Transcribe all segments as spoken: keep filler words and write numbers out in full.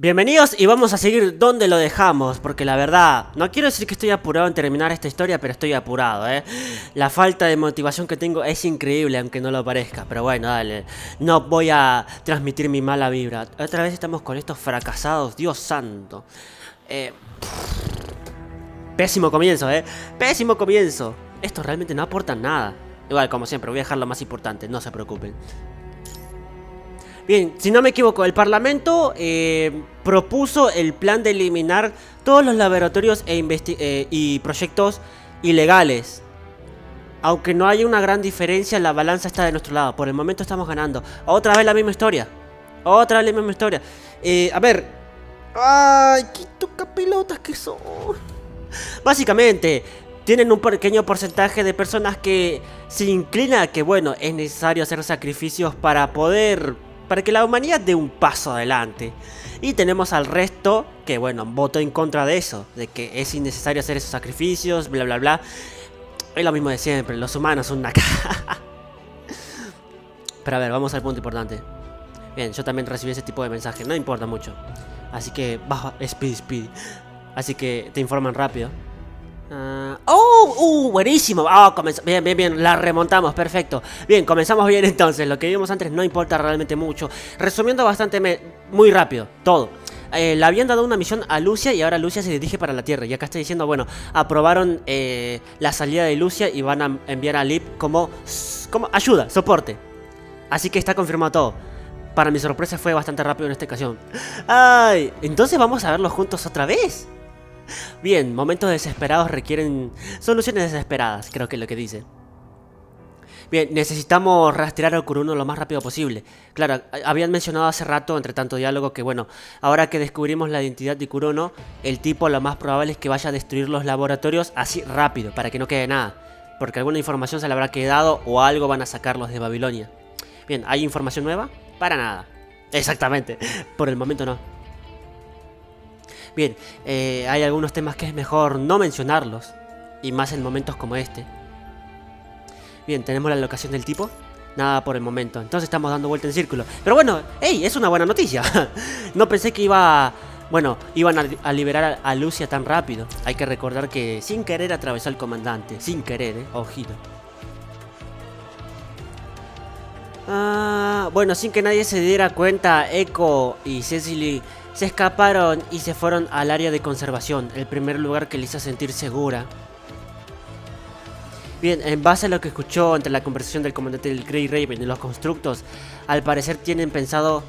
Bienvenidos y vamos a seguir donde lo dejamos, porque la verdad, no quiero decir que estoy apurado en terminar esta historia, pero estoy apurado, eh. La falta de motivación que tengo es increíble, aunque no lo parezca, pero bueno, dale. No voy a transmitir mi mala vibra. Otra vez estamos con estos fracasados, Dios santo. Eh, pésimo comienzo, eh. Pésimo comienzo. Estos realmente no aportan nada. Igual, como siempre, voy a dejar lo más importante, no se preocupen. Bien, si no me equivoco, el Parlamento eh, propuso el plan de eliminar todos los laboratorios e eh, y proyectos ilegales. Aunque no hay una gran diferencia, la balanza está de nuestro lado. Por el momento estamos ganando. Otra vez la misma historia. Otra vez la misma historia. Eh, a ver. ¡Ay, qué tocapelotas que son! Básicamente, tienen un pequeño porcentaje de personas que se inclina a que, bueno, es necesario hacer sacrificios para poder... para que la humanidad dé un paso adelante. Y tenemos al resto que, bueno, votó en contra de eso, de que es innecesario hacer esos sacrificios, bla bla bla. Es lo mismo de siempre, los humanos son una caja. Pero a ver, vamos al punto importante. Bien, yo también recibí ese tipo de mensaje, no importa mucho. Así que, baja, speed, speed. Así que te informan rápido. Uh, ¡Oh! ¡Uh! Buenísimo. Oh, bien, bien, bien. La remontamos. Perfecto. Bien, comenzamos bien entonces. Lo que vimos antes no importa realmente mucho. Resumiendo bastante, me... muy rápido. Todo. Eh, le habían dado una misión a Lucia y ahora Lucia se dirige para la Tierra. Y acá está diciendo, bueno, aprobaron eh, la salida de Lucia y van a enviar a Lip como, como ayuda, soporte. Así que está confirmado todo. Para mi sorpresa fue bastante rápido en esta ocasión. ¡Ay! Entonces vamos a verlos juntos otra vez. Bien, momentos desesperados requieren soluciones desesperadas, creo que es lo que dice. Bien, necesitamos rastrear al Kuruno lo más rápido posible. Claro, habían mencionado hace rato, entre tanto diálogo, que bueno, ahora que descubrimos la identidad de Kuruno, el tipo lo más probable es que vaya a destruir los laboratorios así rápido, para que no quede nada. Porque alguna información se le habrá quedado o algo van a sacarlos de Babilonia. Bien, ¿hay información nueva? Para nada. Exactamente, por el momento no. Bien, eh, hay algunos temas que es mejor no mencionarlos, y más en momentos como este. Bien, tenemos la locación del tipo. Nada por el momento, entonces estamos dando vuelta en círculo. Pero bueno, hey, es una buena noticia. No pensé que iba... Bueno, iban a, a liberar a, a Lucia tan rápido. Hay que recordar que sin querer atravesó al comandante. Sin querer, eh, ojito. Ah, bueno, sin que nadie se diera cuenta, Echo y Cecily se escaparon y se fueron al área de conservación, el primer lugar que le hizo sentir segura. Bien, en base a lo que escuchó entre la conversación del comandante del Grey Raven y los constructos, al parecer tienen pensado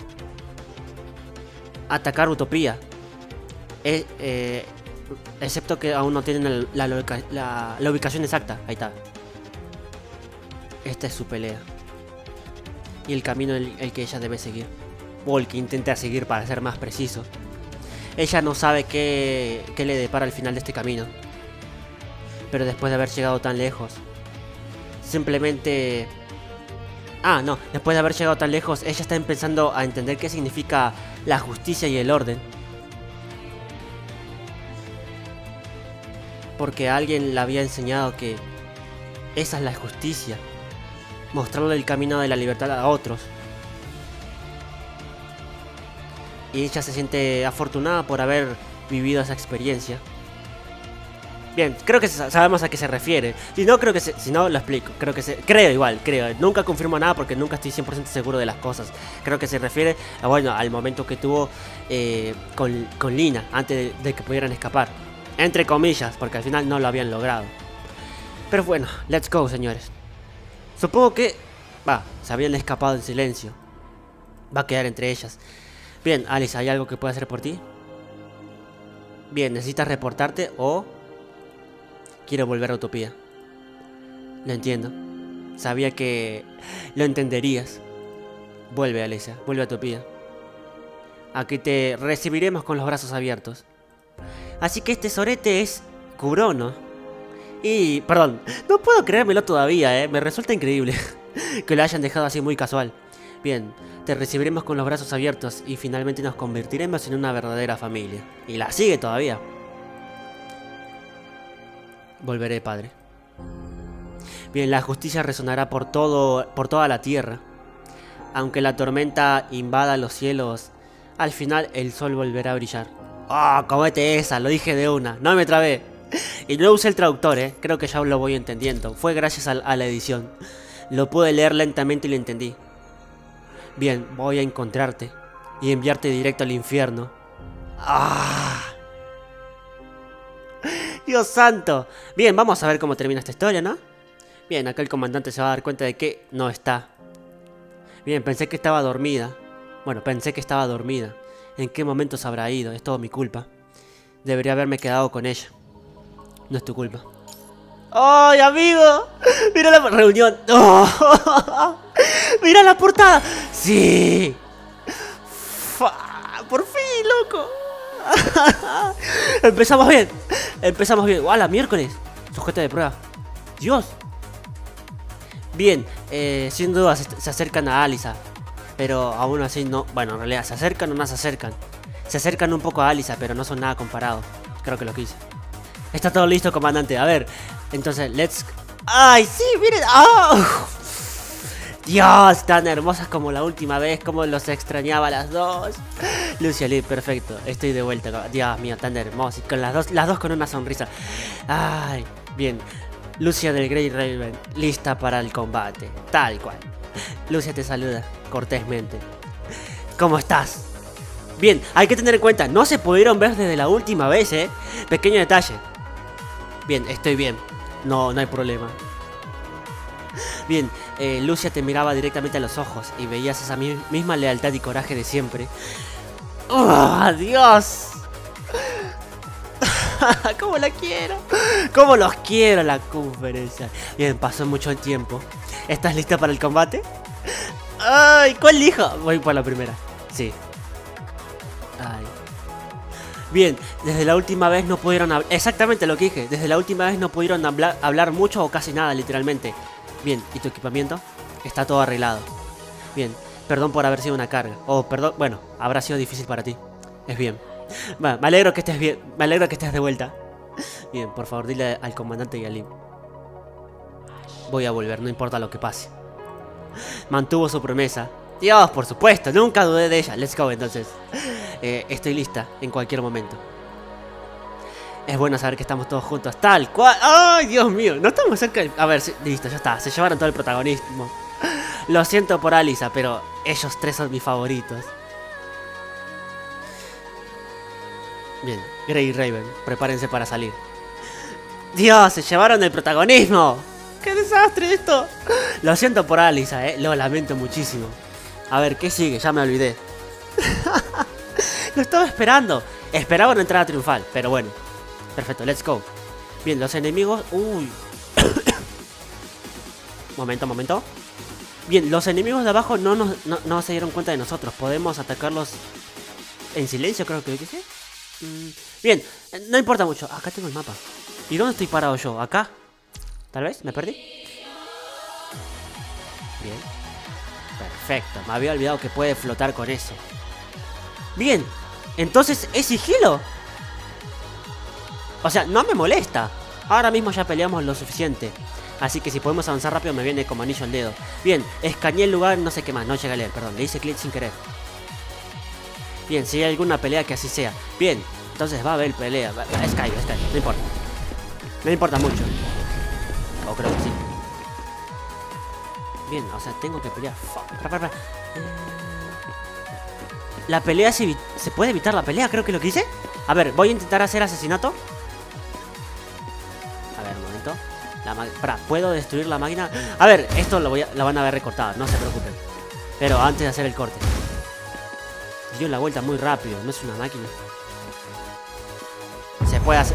atacar Utopía. Eh, eh, excepto que aún no tienen la, la, la, la ubicación exacta. Ahí está. Esta es su pelea. Y el camino el, el que ella debe seguir. O el que intenta seguir, para ser más preciso. Ella no sabe qué, qué le depara al final de este camino. Pero después de haber llegado tan lejos, simplemente... Ah, no, después de haber llegado tan lejos, ella está empezando a entender qué significa la justicia y el orden. Porque alguien le había enseñado que esa es la justicia. Mostrarle el camino de la libertad a otros. Y ella se siente afortunada por haber vivido esa experiencia. Bien, creo que sabemos a qué se refiere. Si no, creo que se, si no, lo explico. Creo que se, creo igual, creo. Nunca confirmo nada porque nunca estoy cien por ciento seguro de las cosas. Creo que se refiere a, bueno, al momento que tuvo eh, con, con Lina, antes de, de que pudieran escapar. Entre comillas, porque al final no lo habían logrado. Pero bueno, let's go, señores. Supongo que... Va, se habían escapado en silencio. Va a quedar entre ellas. Bien, Alice, ¿hay algo que pueda hacer por ti? Bien, ¿necesitas reportarte o...? Quiero volver a Utopía. Lo entiendo. Sabía que... lo entenderías. Vuelve, Alicia, vuelve a Utopía. Aquí te recibiremos con los brazos abiertos. Así que este sorete es... Kurono. Y... perdón, no puedo creérmelo todavía, eh. Me resulta increíble que lo hayan dejado así muy casual. Bien, te recibiremos con los brazos abiertos y finalmente nos convertiremos en una verdadera familia. Y la sigue todavía. Volveré, padre. Bien, la justicia resonará por todo, por toda la tierra. Aunque la tormenta invada los cielos, Al final el sol volverá a brillar. ¡Oh, comete esa! Lo dije de una. No me trabé. Y no usé el traductor, ¿eh? Creo que ya lo voy entendiendo. Fue gracias a, a la edición. Lo pude leer lentamente y lo entendí. Bien, voy a encontrarte y enviarte directo al infierno. ¡Ah! ¡Dios santo! Bien, vamos a ver cómo termina esta historia, ¿no? Bien, acá el comandante se va a dar cuenta de que no está. Bien, pensé que estaba dormida. Bueno, pensé que estaba dormida. ¿En qué momento se habrá ido? Es todo mi culpa. Debería haberme quedado con ella. No es tu culpa. ¡Ay, amigo! ¡Mira la reunión! ¡Oh! ¡Mira la portada! ¡Sí! ¡Fa! ¡Por fin, loco! Empezamos bien. Empezamos bien. ¡Hola, miércoles! Sujeto de prueba. ¡Dios! Bien, eh, sin duda se, se acercan a Alisa. Pero aún así no... Bueno, en realidad, ¿se acercan o no se acercan? Se acercan un poco a Alisa, pero no son nada comparados. Creo que lo quise. Está todo listo, comandante. A ver, entonces, let's... ¡Ay, sí! ¡Miren! ¡Oh! Dios, tan hermosas como la última vez. Como los extrañaba a las dos. Lucia Lee, perfecto. Estoy de vuelta. Dios mío, tan hermosas. Con las dos, las dos con una sonrisa. Ay, bien. Lucia del Grey Raven, lista para el combate. Tal cual. Lucia te saluda cortésmente. ¿Cómo estás? Bien, hay que tener en cuenta, no se pudieron ver desde la última vez, ¿eh? Pequeño detalle. Bien, estoy bien. No, no hay problema. Bien, eh, Lucia te miraba directamente a los ojos y veías esa mi misma lealtad y coraje de siempre. ¡Oh, Dios! ¡Cómo la quiero! ¡Cómo los quiero la conferencia! Bien, pasó mucho el tiempo. ¿Estás lista para el combate? ¡Ay! ¿Cuál elijo? Voy por la primera. Sí. Ay. Bien, desde la última vez no pudieron hablar. Exactamente lo que dije. Desde la última vez no pudieron hablar, hablar mucho o casi nada, literalmente. Bien, ¿y tu equipamiento? Está todo arreglado. Bien, perdón por haber sido una carga. O perdón, bueno, habrá sido difícil para ti. Es bien. Bueno, me alegro que estés bien. Me alegro que estés de vuelta. Bien, por favor, dile al comandante y a Lim. Voy a volver, no importa lo que pase. Mantuvo su promesa. Dios, por supuesto, nunca dudé de ella. Let's go, entonces. Eh, estoy lista en cualquier momento. Es bueno saber que estamos todos juntos. Tal cual. ¡Ay, Dios mío! No estamos cerca. A ver, sí, listo, ya está. Se llevaron todo el protagonismo. Lo siento por Alisa, pero ellos tres son mis favoritos. Bien, Grey Raven, prepárense para salir. ¡Dios! ¡Se llevaron el protagonismo! ¡Qué desastre esto! Lo siento por Alisa, eh. Lo lamento muchísimo. A ver, ¿qué sigue? Ya me olvidé. Lo estaba esperando. Esperaba una entrada triunfal, pero bueno. Perfecto, let's go. Bien, los enemigos... Uy. Momento, momento. Bien, los enemigos de abajo no, nos, no, no se dieron cuenta de nosotros. Podemos atacarlos en silencio, creo que lo quise. Bien, no importa mucho. Acá tengo el mapa. ¿Y dónde estoy parado yo? ¿Acá? ¿Tal vez? ¿Me perdí? Bien. Perfecto. Me había olvidado que puede flotar con eso. Bien. Entonces, ¿es sigilo? O sea, no me molesta. Ahora mismo ya peleamos lo suficiente. Así que si podemos avanzar rápido me viene como anillo al dedo. Bien, escaneé el lugar, no sé qué más. No llegué a leer, perdón. Le hice clic sin querer. Bien, si hay alguna pelea que así sea. Bien, entonces va a haber pelea. Es Sky, es Sky, no importa. No importa mucho. O creo que sí. Bien, o sea, tengo que pelear. Para, para, para. La pelea se, se puede evitar la pelea, creo que lo que hice. A ver, voy a intentar hacer asesinato. A ver, un momento. La para, ¿puedo destruir la máquina? A ver, esto lo, voy a, lo van a ver recortado, no se preocupen. Pero antes de hacer el corte. Dio la vuelta muy rápido, no es una máquina. Se puede hacer.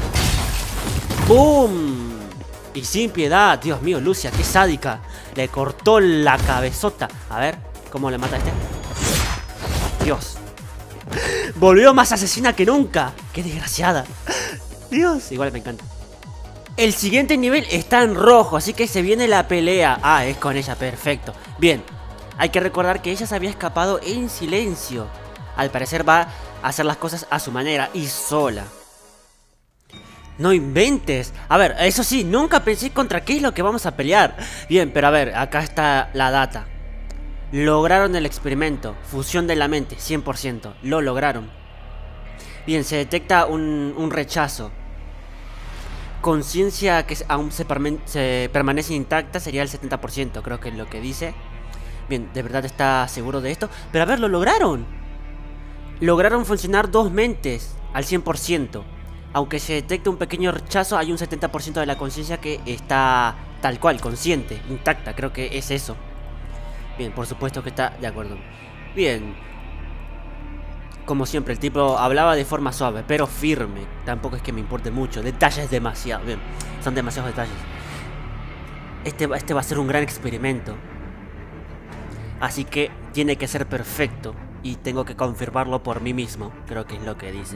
¡Boom! Y sin piedad, Dios mío, Lucia, qué sádica. Le cortó la cabezota. A ver, ¿cómo le mata a este? Dios. Volvió más asesina que nunca. Qué desgraciada. Dios, igual me encanta. El siguiente nivel está en rojo, así que se viene la pelea. Ah, es con ella, perfecto. Bien, hay que recordar que ella se había escapado en silencio. Al parecer va a hacer las cosas a su manera y sola. No inventes. A ver, eso sí, nunca pensé contra qué es lo que vamos a pelear. Bien, pero a ver, acá está la data. Lograron el experimento. Fusión de la mente, cien por ciento. Lo lograron. Bien, se detecta un, un rechazo. Conciencia que aún se, se permanece intacta sería el setenta por ciento, creo que es lo que dice. Bien, ¿de verdad está seguro de esto? Pero a ver, lo lograron. Lograron funcionar dos mentes al cien por ciento. Aunque se detecte un pequeño rechazo, hay un setenta por ciento de la conciencia que está tal cual, consciente, intacta, creo que es eso. Bien, por supuesto que está de acuerdo. Bien. Como siempre, el tipo hablaba de forma suave, pero firme. Tampoco es que me importe mucho. Detalles demasiado. Bien, son demasiados detalles. Este, este va a ser un gran experimento. Así que tiene que ser perfecto. Y tengo que confirmarlo por mí mismo. Creo que es lo que dice.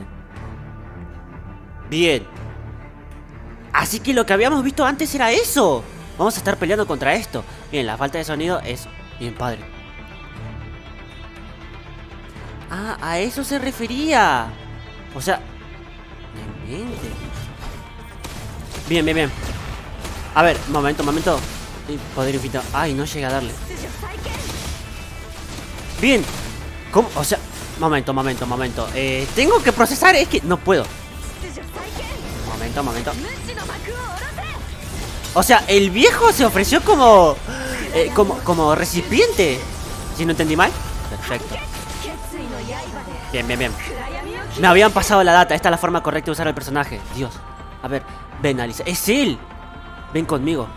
Bien. Así que lo que habíamos visto antes era eso. Vamos a estar peleando contra esto. Bien, la falta de sonido, eso. Bien, padre. Ah, a eso se refería. O sea... Bien, bien, bien. A ver, momento, momento. Poder infinito. Ay, no llega a darle. Bien. ¿Cómo? O sea... Momento, momento, momento. Eh, tengo que procesar, es que no puedo. Momento, momento. O sea, el viejo se ofreció como... Eh, como, como recipiente. Si no entendí mal. Perfecto. Bien, bien, bien. Me habían pasado la data. Esta es la forma correcta de usar el personaje. Dios. A ver, ven, Alice. ¡Es él! Ven conmigo.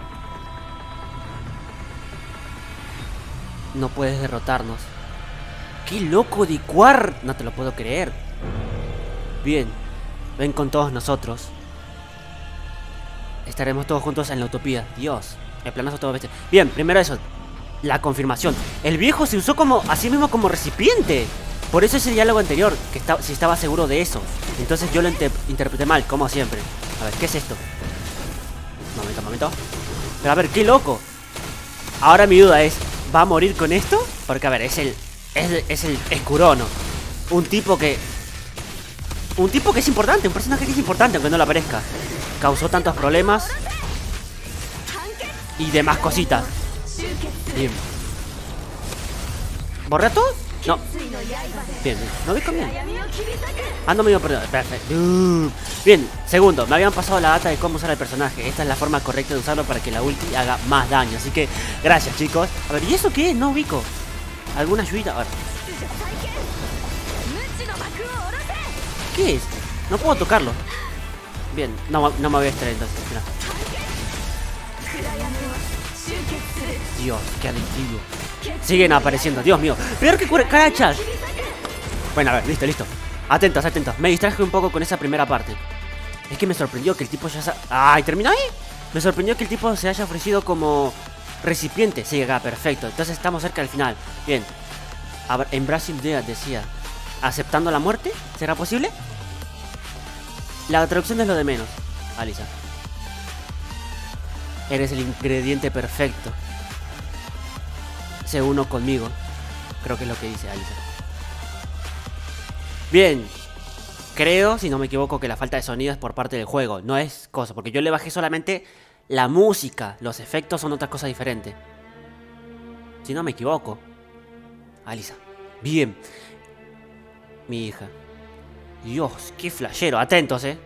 No puedes derrotarnos. ¡Qué loco de Quar! No te lo puedo creer. Bien. Ven con todos nosotros. Estaremos todos juntos en la utopía. Dios. El planazo todo bestia. Bien, primero eso. La confirmación. El viejo se usó como, así mismo como recipiente. Por eso ese diálogo anterior, que está, si estaba seguro de eso. Entonces yo lo inter interpreté mal, como siempre. A ver, ¿qué es esto? Momento, momento. Pero a ver, qué loco. Ahora mi duda es, ¿va a morir con esto? Porque a ver, es el... Es, es el Escurono. Un tipo que... Un tipo que es importante, un personaje que es importante, aunque no lo aparezca. Causó tantos problemas. Y demás cositas. Bien. ¿Borré a todos? No. Bien, bien. ¿No vi bien? Ah, no me iba a perder. Perfecto. Uh. Bien, segundo. Me habían pasado la data de cómo usar el personaje. Esta es la forma correcta de usarlo para que la ulti haga más daño. Así que, gracias, chicos. A ver, ¿y eso qué es? No ubico. ¿Alguna ayuda? A ver. ¿Qué es? No puedo tocarlo. Bien, no, no me voy a extraer entonces. Mira. Dios, qué adictivo. Siguen apareciendo, Dios mío. Peor que carachas. Bueno, a ver, listo, listo. Atentos, atentos. Me distraje un poco con esa primera parte. Es que me sorprendió que el tipo ya... ¡Ay! ¿Terminó ahí? Me sorprendió que el tipo se haya ofrecido como recipiente. Sí, acá, perfecto. Entonces estamos cerca del final. Bien. A ver, en Brasil Dead decía, ¿aceptando la muerte? ¿Será posible? La traducción es lo de menos, Alisa. Eres el ingrediente perfecto. Se uno conmigo. Creo que es lo que dice Alisa. Bien. Creo, si no me equivoco, que la falta de sonido es por parte del juego. No es cosa, porque yo le bajé solamente la música. Los efectos son otra cosa diferente. Si no me equivoco. Alisa. Bien. Mi hija. Dios, qué flashero. Atentos, eh.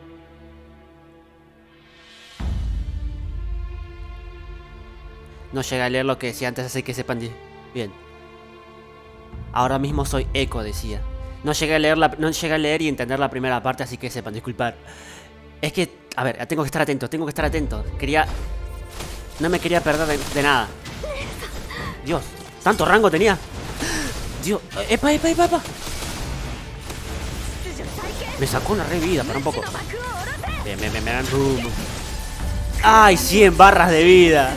No llega a leer lo que decía antes, así que sepan. Bien. Ahora mismo soy eco, decía. No llegué a leer la, no llegué a leer y entender la primera parte, así que sepan, disculpar. Es que, a ver, tengo que estar atento, tengo que estar atento. Quería... No me quería perder de, de nada. Dios, tanto rango tenía. Dios, epa, epa, epa, epa. Me sacó una re vida, para un poco. Bien, bien, bien, bien. Boom. Ay, cien barras de vida.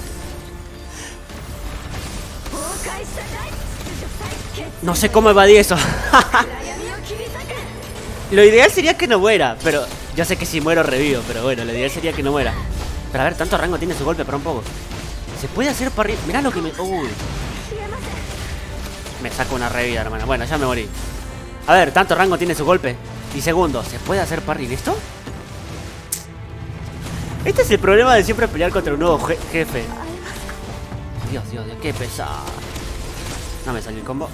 No sé cómo evadí eso. Lo ideal sería que no muera, pero yo sé que si muero revivo, pero bueno, lo ideal sería que no muera. Pero a ver, tanto rango tiene su golpe, para un poco. Se puede hacer para arriba. Mirá lo que me... Uy. Me saco una revida, hermano. Bueno, ya me morí. A ver, tanto rango tiene su golpe. Y segundo, ¿se puede hacer parry esto? Este es el problema de siempre pelear contra un nuevo je jefe. Dios, Dios, Dios, qué pesado. No me salió el combo.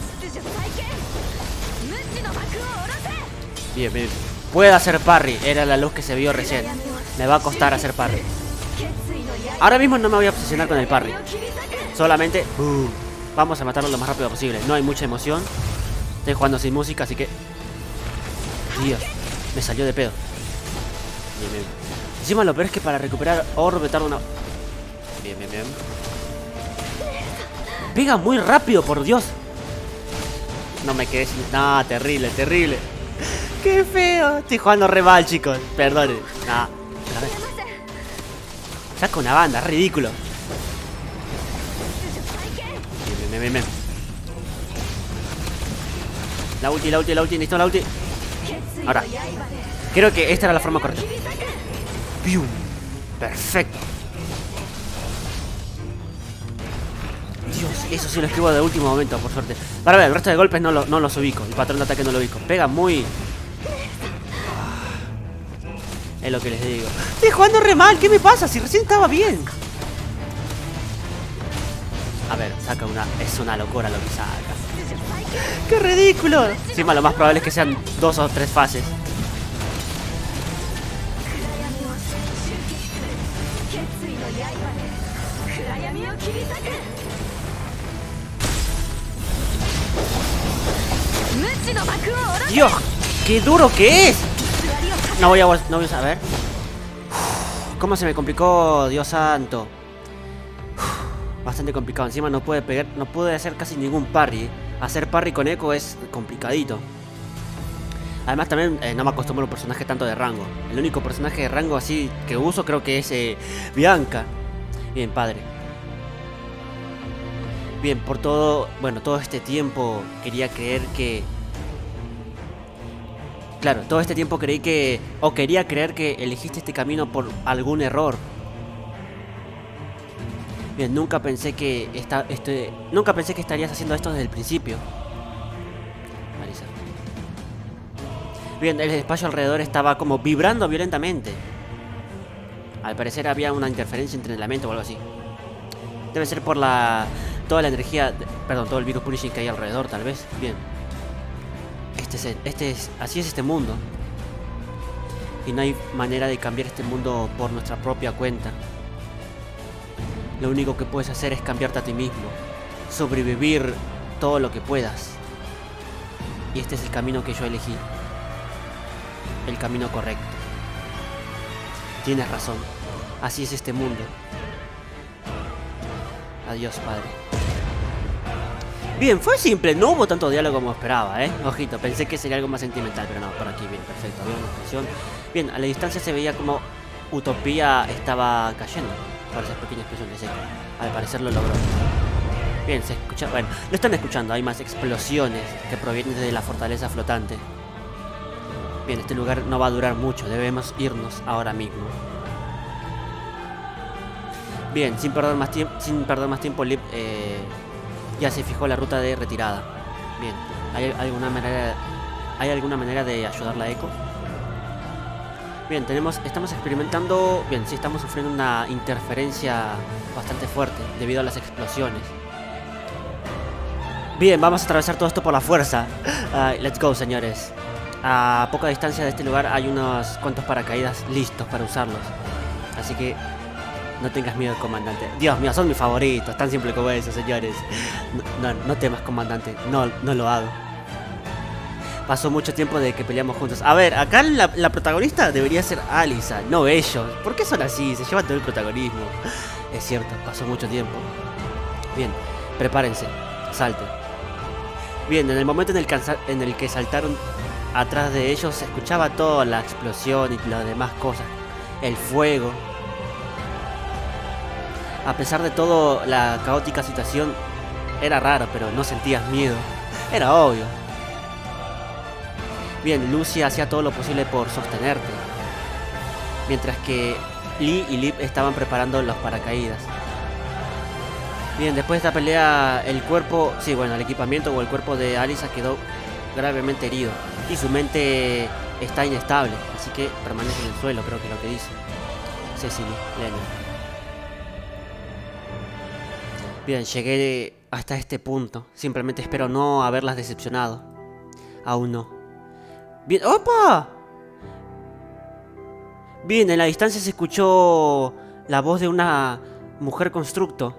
Bien, bien. Puedo hacer parry. Era la luz que se vio recién. Me va a costar hacer parry. Ahora mismo no me voy a obsesionar con el parry. Solamente uh, vamos a matarlo lo más rápido posible. No hay mucha emoción. Estoy jugando sin música, así que... Dios, me salió de pedo. Bien, bien. Encima lo peor es que para recuperar orbe tarda una... Bien, bien, bien. Pega muy rápido, por Dios. No me quedé sin... No, terrible, terrible. Qué feo. Estoy jugando re mal, chicos. Perdonen. No, a ver. Saca una banda, es ridículo. Bien, bien, bien, bien. La ulti, la ulti, la ulti, listo, la ulti. Ahora, creo que esta era la forma correcta. ¡Pium! Perfecto. Dios, eso sí lo esquivo de último momento, por suerte. Para ver, el resto de golpes no, lo, no los ubico. El patrón de ataque no lo ubico. Pega muy... Es lo que les digo. Estoy jugando re mal, ¿qué me pasa? Si recién estaba bien. A ver, saca una... Es una locura lo que saca. ¡Qué ridículo! Encima lo más probable es que sean dos o tres fases. ¡Dios! ¡Qué duro que es! No voy a, no voy a saber. ¿Cómo se me complicó? Dios santo. Bastante complicado. Encima no puede pegar, no puede hacer casi ningún parry. Hacer parry con eco es complicadito. Además también eh, no me acostumbro a un personaje tanto de rango. El único personaje de rango así que uso creo que es eh, Bianca. Bien, padre. Bien, por todo, bueno, todo este tiempo quería creer que... Claro, todo este tiempo creí que... O quería creer que elegiste este camino por algún error. Bien, nunca pensé que esta, este, nunca pensé que estarías haciendo esto desde el principio. Marisa. Bien, el espacio alrededor estaba como vibrando violentamente. Al parecer había una interferencia entre el lamento o algo así. Debe ser por la... Toda la energía... Perdón, todo el virus punishing que hay alrededor, tal vez. Bien. Este es, el, este es... Así es este mundo. Y no hay manera de cambiar este mundo por nuestra propia cuenta. Lo único que puedes hacer es cambiarte a ti mismo. Sobrevivir todo lo que puedas. Y este es el camino que yo elegí. El camino correcto. Tienes razón. Así es este mundo. Adiós, padre. Bien, fue simple. No hubo tanto diálogo como esperaba, ¿eh? Ojito, pensé que sería algo más sentimental. Pero no, por aquí, bien, perfecto. Había una expresión. Bien, a la distancia se veía como Utopía estaba cayendo. Por esas pequeñas explosiones, ¿eh? Al parecer lo logró. Bien, se escucha... Bueno, lo están escuchando. Hay más explosiones que provienen de la fortaleza flotante. Bien, este lugar no va a durar mucho. Debemos irnos ahora mismo. Bien, sin perder más tiempo, sin perder más tiempo, Lip eh, ya se fijó la ruta de retirada. Bien, ¿hay alguna manera, hay alguna manera de ayudarla a Echo? Bien, tenemos, estamos experimentando, bien, sí estamos sufriendo una interferencia bastante fuerte debido a las explosiones. Bien, vamos a atravesar todo esto por la fuerza. Uh, let's go, señores. A poca distancia de este lugar hay unos cuantos paracaídas listos para usarlos. Así que no tengas miedo, comandante. Dios mío, son mis favoritos. Tan simple como eso, señores. No, no, no temas, comandante. No, no lo hago. Pasó mucho tiempo de que peleamos juntos. A ver, acá la, la protagonista debería ser Alisa, no ellos. ¿Por qué son así? Se llevan todo el protagonismo. Es cierto, pasó mucho tiempo. Bien, prepárense. Salten. Bien, en el momento en el, que, en el que saltaron atrás de ellos, se escuchaba toda la explosión y las demás cosas. El fuego. A pesar de todo, la caótica situación era rara, pero no sentías miedo. Era obvio. Bien, Lucy hacía todo lo posible por sostenerte. Mientras que Lee y Lip estaban preparando los paracaídas. Bien, después de esta pelea, el cuerpo... Sí, bueno, el equipamiento o el cuerpo de Alisa quedó gravemente herido. Y su mente está inestable. Así que permanece en el suelo, creo que es lo que dice Cecily Lennon. Bien, llegué hasta este punto. Simplemente espero no haberlas decepcionado. Aún no. Bien, ¡opa! Bien, en la distancia se escuchó la voz de una mujer constructo.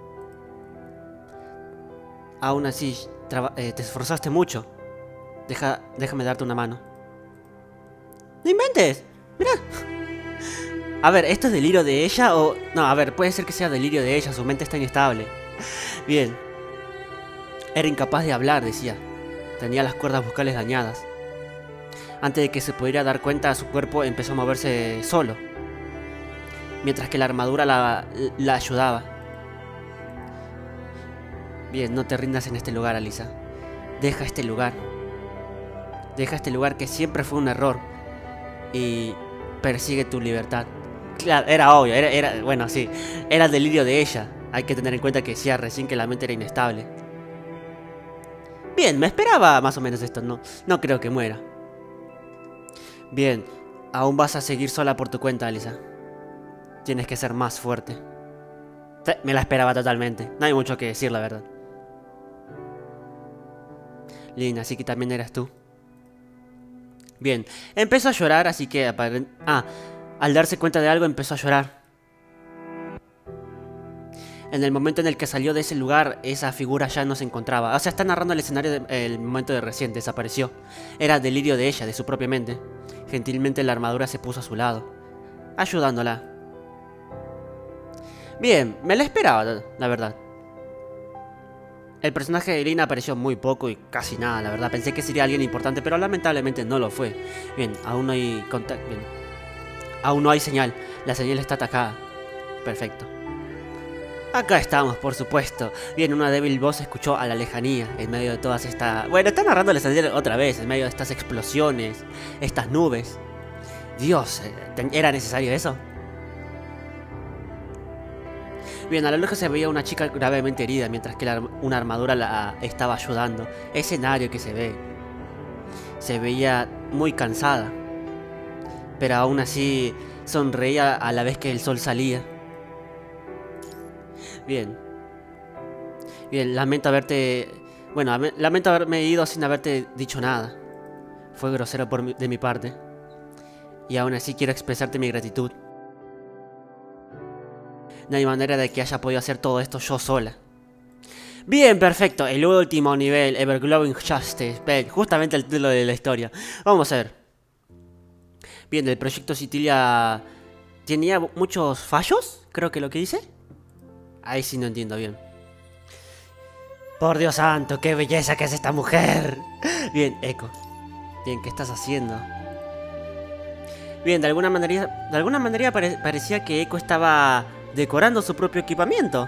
Aún así, eh, te esforzaste mucho. Deja, déjame darte una mano. ¡No inventes! ¡Mira! A ver, ¿esto es delirio de ella o...? No, a ver, puede ser que sea delirio de ella. Su mente está inestable. Bien. Era incapaz de hablar, decía. Tenía las cuerdas vocales dañadas. Antes de que se pudiera dar cuenta, su cuerpo empezó a moverse solo. Mientras que la armadura la, la ayudaba. Bien, no te rindas en este lugar, Alisa. Deja este lugar. Deja este lugar que siempre fue un error. Y persigue tu libertad. Claro, era obvio, era, era, bueno, sí. Era el delirio de ella. Hay que tener en cuenta que decía recién que la mente era inestable. Bien, me esperaba más o menos esto. No, no creo que muera. Bien, aún vas a seguir sola por tu cuenta, Alisa. Tienes que ser más fuerte. Me la esperaba totalmente. No hay mucho que decir, la verdad. Lin, así que también eras tú. Bien, empezó a llorar, así que... Ah, al darse cuenta de algo empezó a llorar. En el momento en el que salió de ese lugar, esa figura ya no se encontraba. O sea, está narrando el escenario del momento de recién, desapareció. Era delirio de ella, de su propia mente. Gentilmente la armadura se puso a su lado, ayudándola. Bien, me la esperaba, la verdad. El personaje de Lin apareció muy poco y casi nada, la verdad. Pensé que sería alguien importante, pero lamentablemente no lo fue. Bien, aún no hay contacto. Bien. Aún no hay señal. La señal está atacada. Perfecto. Acá estamos, por supuesto. Bien, una débil voz se escuchó a la lejanía, en medio de todas estas... Bueno, está narrando la escena otra vez, en medio de estas explosiones, estas nubes. Dios, ¿era necesario eso? Bien, a lo lejos se veía una chica gravemente herida, mientras que la, una armadura la estaba ayudando. Escenario que se ve. Se veía muy cansada. Pero aún así sonreía a la vez que el sol salía. Bien. Bien, lamento haberte... Bueno, lamento haberme ido sin haberte dicho nada. Fue grosero por mi, de mi parte. Y aún así quiero expresarte mi gratitud. No hay manera de que haya podido hacer todo esto yo sola. Bien, perfecto. El último nivel, Everglowing Justice. Ven, justamente el título de la historia. Vamos a ver. Bien, el proyecto Sicilia tenía muchos fallos, creo que lo que dice. Ahí sí no entiendo bien. Por Dios santo, qué belleza que es esta mujer. Bien, Echo. Bien, ¿qué estás haciendo? Bien, de alguna manera, de alguna manera pare, parecía que Echo estaba decorando su propio equipamiento.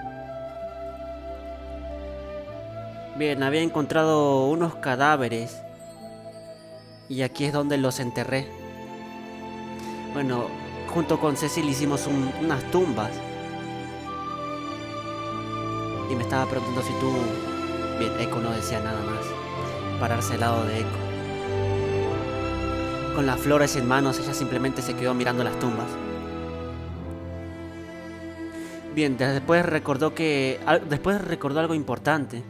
Bien, había encontrado unos cadáveres. Y aquí es donde los enterré. Bueno, junto con Cecil hicimos un, unas tumbas. Y me estaba preguntando si tú... Bien, Echo no decía nada más. Pararse al lado de Echo. Con las flores en manos, ella simplemente se quedó mirando las tumbas. Bien, después recordó que... Después recordó algo importante.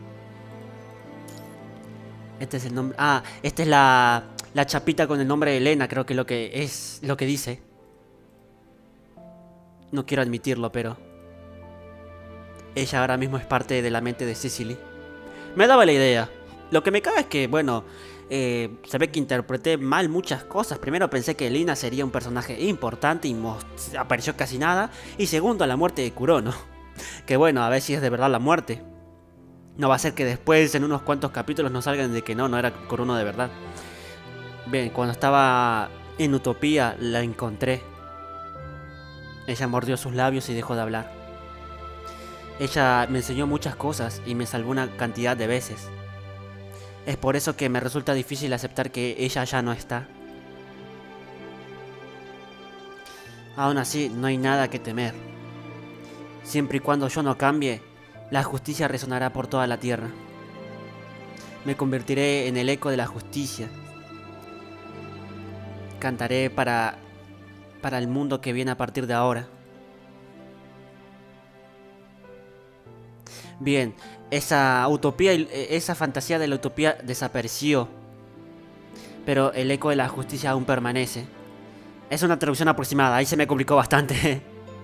Este es el nombre... Ah, esta es la... La chapita con el nombre de Elena, creo que lo que es... Lo que dice. No quiero admitirlo, pero... Ella ahora mismo es parte de la mente de Cecily. Me daba la idea. Lo que me cabe es que, bueno... Eh, se ve que interpreté mal muchas cosas. Primero pensé que Lina sería un personaje importante y apareció casi nada. Y segundo, la muerte de Kurono. Que bueno, a ver si es de verdad la muerte. No va a ser que después en unos cuantos capítulos nos salgan de que no, no era Kurono de verdad. Bien, cuando estaba en Utopía la encontré. Ella mordió sus labios y dejó de hablar. Ella me enseñó muchas cosas y me salvó una cantidad de veces. Es por eso que me resulta difícil aceptar que ella ya no está. Aún así, no hay nada que temer. Siempre y cuando yo no cambie, la justicia resonará por toda la tierra. Me convertiré en el eco de la justicia. Cantaré para, para el mundo que viene a partir de ahora. Bien, esa utopía, esa fantasía de la utopía desapareció. Pero el eco de la justicia aún permanece. Es una traducción aproximada, ahí se me complicó bastante.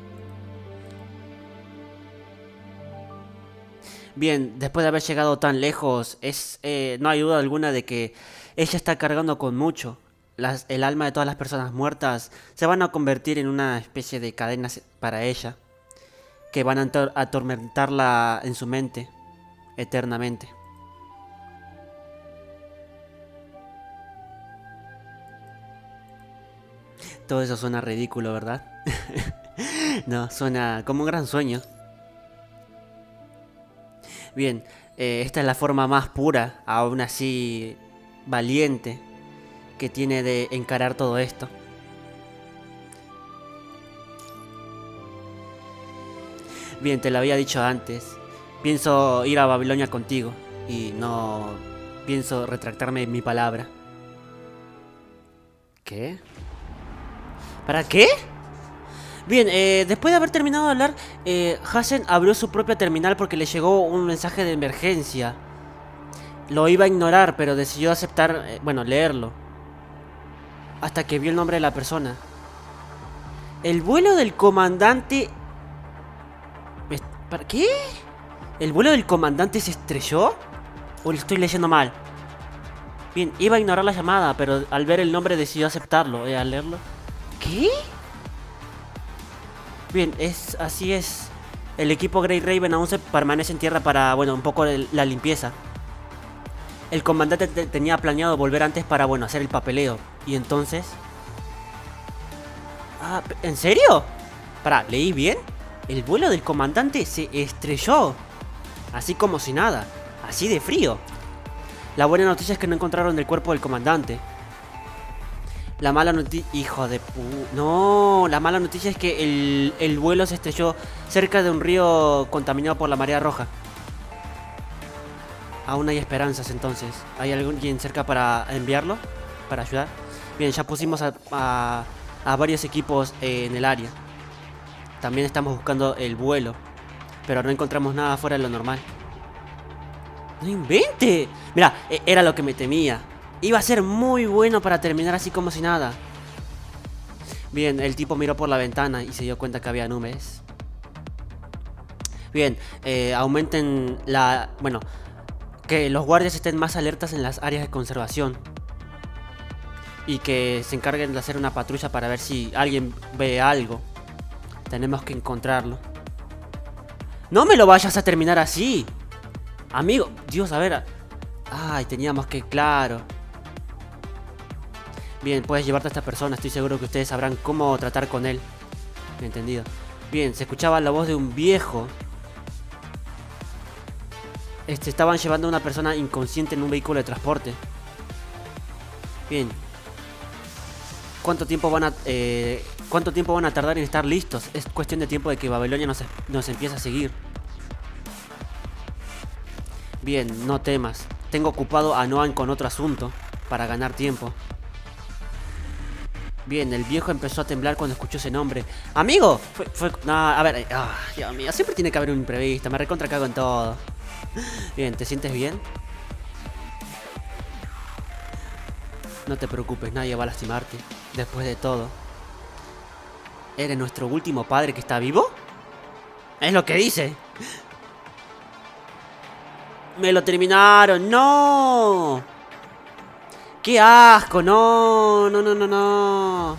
Bien, después de haber llegado tan lejos, es, eh, no hay duda alguna de que ella está cargando con mucho. Las, el alma de todas las personas muertas se van a convertir en una especie de cadenas para ella, que van a atormentarla en su mente eternamente. Todo eso suena ridículo, ¿verdad? No, suena como un gran sueño. Bien, eh, esta es la forma más pura, aún así valiente, que tiene de encarar todo esto. Bien, te lo había dicho antes. Pienso ir a Babilonia contigo y no pienso retractarme de mi palabra. ¿Qué? ¿Para qué? Bien, eh, después de haber terminado de hablar, eh, Hassen abrió su propia terminal porque le llegó un mensaje de emergencia. Lo iba a ignorar, pero decidió aceptar, eh, bueno, leerlo. Hasta que vio el nombre de la persona. El vuelo del comandante... ¿Para qué? ¿El vuelo del comandante se estrelló? ¿O lo estoy leyendo mal? Bien, iba a ignorar la llamada, pero al ver el nombre decidió aceptarlo, eh, al leerlo. ¿Qué? Bien, es, así es. El equipo Grey Raven aún se permanece en tierra para, bueno, un poco la limpieza. El comandante te tenía planeado volver antes para, bueno, hacer el papeleo. Y entonces... Ah, ¿en serio? Pará, ¿leí bien? El vuelo del comandante se estrelló. Así como si nada. Así de frío. La buena noticia es que no encontraron el cuerpo del comandante. La mala noticia... Hijo de pu... No, la mala noticia es que el, el vuelo se estrelló cerca de un río contaminado por la marea roja. Aún hay esperanzas entonces. ¿Hay alguien cerca para enviarlo? ¿Para ayudar? Bien, ya pusimos a, a, a varios equipos eh, en el área. También estamos buscando el vuelo, pero no encontramos nada fuera de lo normal. ¡No invente! Mira, era lo que me temía. Iba a ser muy bueno para terminar así como si nada. Bien, el tipo miró por la ventana y se dio cuenta que había nubes. Bien, eh, aumenten la... Bueno, que los guardias estén más alertas en las áreas de conservación. Y que se encarguen de hacer una patrulla para ver si alguien ve algo. Tenemos que encontrarlo. ¡No me lo vayas a terminar así! Amigo, Dios, a ver... Ay, teníamos que... Claro. Bien, puedes llevarte a esta persona. Estoy seguro que ustedes sabrán cómo tratar con él. Entendido. Bien, se escuchaba la voz de un viejo. Este, estaban llevando a una persona inconsciente en un vehículo de transporte. Bien. ¿Cuánto tiempo van a... Eh, ¿Cuánto tiempo van a tardar en estar listos? Es cuestión de tiempo de que Babilonia nos, nos empiece a seguir. Bien, no temas. Tengo ocupado a Noam con otro asunto para ganar tiempo. Bien, el viejo empezó a temblar cuando escuchó ese nombre. ¡Amigo! Fue... fue no, a ver... Oh, Dios mío, siempre tiene que haber un imprevisto. Me recontra cago en todo. Bien, ¿te sientes bien? No te preocupes, nadie va a lastimarte. Después de todo, ¿eres nuestro último padre que está vivo? Es lo que dice. Me lo terminaron. ¡No! ¡Qué asco! ¡No! ¡No, no, no, no!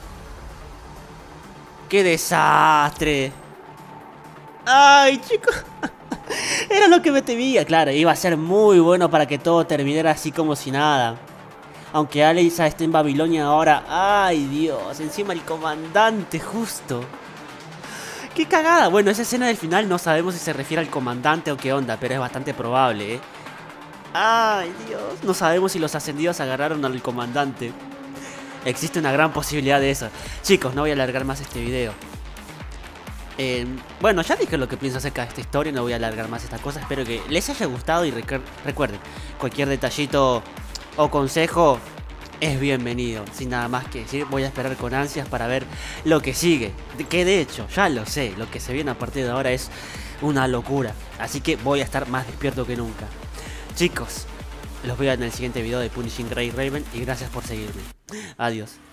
¡Qué desastre! ¡Ay, chicos! Era lo que me temía. Claro, iba a ser muy bueno para que todo terminara así como si nada. Aunque Alyssa esté en Babilonia ahora. ¡Ay, Dios! Encima el comandante, justo. ¡Qué cagada! Bueno, esa escena del final no sabemos si se refiere al comandante o qué onda, pero es bastante probable, ¿eh? ¡Ay, Dios! No sabemos si los ascendidos agarraron al comandante. Existe una gran posibilidad de eso. Chicos, no voy a alargar más este video. Eh, bueno, ya dije lo que pienso acerca de esta historia. No voy a alargar más esta cosa. Espero que les haya gustado y recuerden, cualquier detallito o consejo es bienvenido. Sin nada más que decir, voy a esperar con ansias para ver lo que sigue. Que de hecho, ya lo sé, lo que se viene a partir de ahora es una locura. Así que voy a estar más despierto que nunca. Chicos, los veo en el siguiente video de Punishing Gray Raven y gracias por seguirme. Adiós.